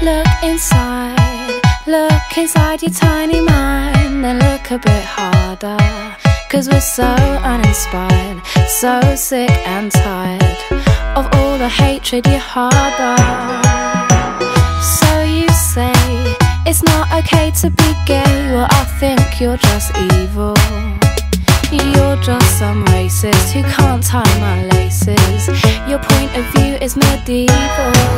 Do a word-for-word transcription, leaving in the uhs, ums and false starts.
Look inside, look inside your tiny mind, then look a bit harder, 'cause we're so uninspired, so sick and tired of all the hatred you harbour. So you say it's not okay to be gay, well I think you're just evil. You're just some racist who can't tie my laces. Your point of view is medieval.